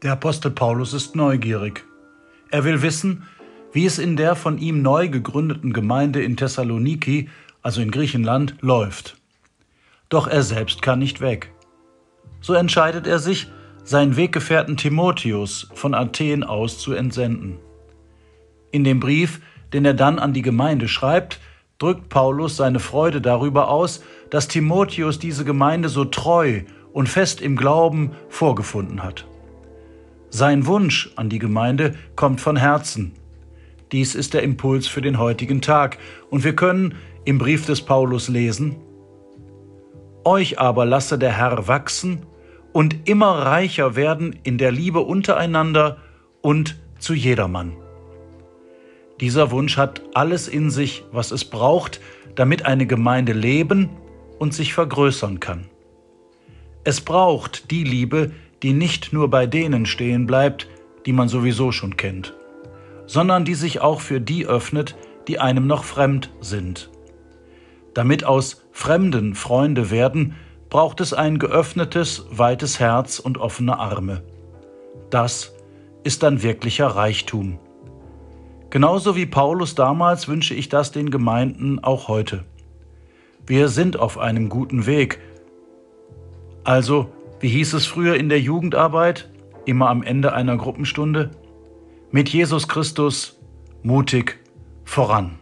Der Apostel Paulus ist neugierig. Er will wissen, wie es in der von ihm neu gegründeten Gemeinde in Thessaloniki, also in Griechenland, läuft. Doch er selbst kann nicht weg. So entscheidet er sich, seinen Weggefährten Timotheus von Athen aus zu entsenden. In dem Brief, den er dann an die Gemeinde schreibt, drückt Paulus seine Freude darüber aus, dass Timotheus diese Gemeinde so treu und fest im Glauben vorgefunden hat. Sein Wunsch an die Gemeinde kommt von Herzen. Dies ist der Impuls für den heutigen Tag und wir können im Brief des Paulus lesen: Euch aber lasse der Herr wachsen und immer reicher werden in der Liebe untereinander und zu jedermann. Dieser Wunsch hat alles in sich, was es braucht, damit eine Gemeinde leben und sich vergrößern kann. Es braucht die Liebe, die nicht nur bei denen stehen bleibt, die man sowieso schon kennt, sondern die sich auch für die öffnet, die einem noch fremd sind. Damit aus Fremden Freunde werden, braucht es ein geöffnetes, weites Herz und offene Arme. Das ist dann wirklicher Reichtum. Genauso wie Paulus damals wünsche ich das den Gemeinden auch heute. Wir sind auf einem guten Weg. Also, wie hieß es früher in der Jugendarbeit, immer am Ende einer Gruppenstunde? Mit Jesus Christus mutig voran.